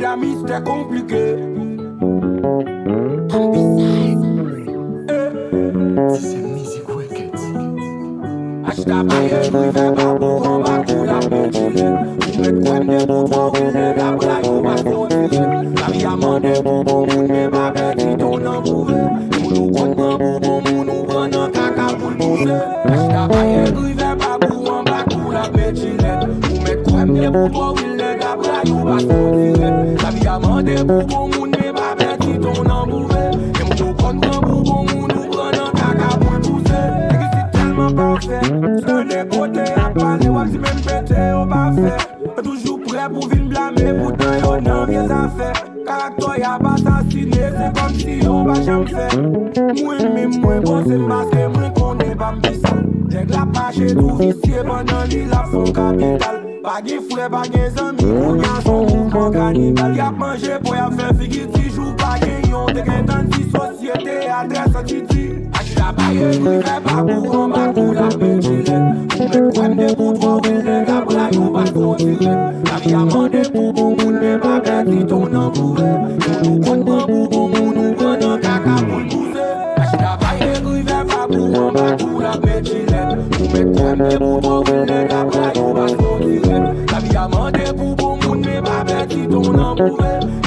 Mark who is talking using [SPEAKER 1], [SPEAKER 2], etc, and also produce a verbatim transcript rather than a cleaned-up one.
[SPEAKER 1] a mystère compliqué.
[SPEAKER 2] Si c'est musique wicked.
[SPEAKER 1] Acheta baye, nou y fè babou, an bakou la petile. Ou met kwen de boutro, ou le dabra, yo bas potile. La vi a mande boubou, moun me ba beti ton an bouve. Moun nou kon man boubou, moun nou pran an kaka pou l'bouze. Acheta baye, nou y fè babou, an bakou la petile. Ou met kwen de boutro, ou le dabra, yo bas potile. La vi a mande boubou, moun me ba beti ton an bouve. Moun nou kon man boubou, moun nou pran an kaka pou l'bouze. Parfait, je l'ai côté à parler, ou si même pété au parfait. Toujours prêt pour venir blâmer, pourtant y'en a rien à faire. Caractère y'a pas assassiné, c'est comme si y'en pas jamais fait. Moi, même moi, bon, c'est masqué, moi, qu'on est pas m'bissal. J'ai que la pâche et tout vicié, pendant l'île à son capital. Pas de frère, pas de amis, ou bien son mouvement cannibale. Y'a mangé pour y'a fait figure, si joue pas gagnant, t'es qu'un dans si société, adresse à Titi. La baye, nou fè babou, an bakou la petile. Ou met kwen de boutro, ou le dabra, yo bas potile. La vi a mande boubou, moun me ba beti ton an bouve. Moun nou kon man boubou, moun nou pran an kaka pou l'bouze. La baye, nou fè babou, an bakou la petile. Ou met kwen de boutro, ou le dabra, yo bas potile. La vi a mande boubou, moun me ba beti ton an bouve.